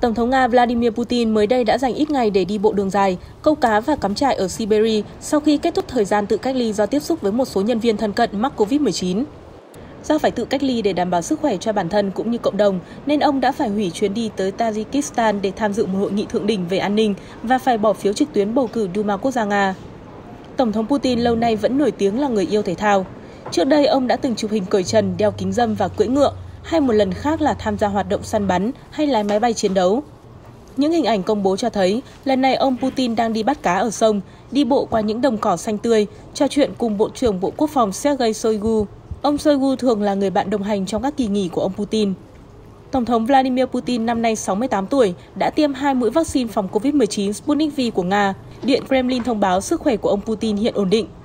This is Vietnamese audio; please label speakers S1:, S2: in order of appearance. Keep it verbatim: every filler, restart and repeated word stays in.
S1: Tổng thống Nga Vladimir Putin mới đây đã dành ít ngày để đi bộ đường dài, câu cá và cắm trại ở Siberia sau khi kết thúc thời gian tự cách ly do tiếp xúc với một số nhân viên thân cận mắc Covid mười chín. Do phải tự cách ly để đảm bảo sức khỏe cho bản thân cũng như cộng đồng, nên ông đã phải hủy chuyến đi tới Tajikistan để tham dự một hội nghị thượng đỉnh về an ninh và phải bỏ phiếu trực tuyến bầu cử Duma quốc gia Nga. Tổng thống Putin lâu nay vẫn nổi tiếng là người yêu thể thao. Trước đây, ông đã từng chụp hình cởi trần, đeo kính râm và cưỡi ngựa, hay một lần khác là tham gia hoạt động săn bắn hay lái máy bay chiến đấu. Những hình ảnh công bố cho thấy, lần này ông Putin đang đi bắt cá ở sông, đi bộ qua những đồng cỏ xanh tươi, trò chuyện cùng Bộ trưởng Bộ Quốc phòng Sergei Shoigu. Ông Shoigu thường là người bạn đồng hành trong các kỳ nghỉ của ông Putin. Tổng thống Vladimir Putin năm nay sáu mươi tám tuổi, đã tiêm hai mũi vaccine phòng Covid mười chín Sputnik V của Nga. Điện Kremlin thông báo sức khỏe của ông Putin hiện ổn định.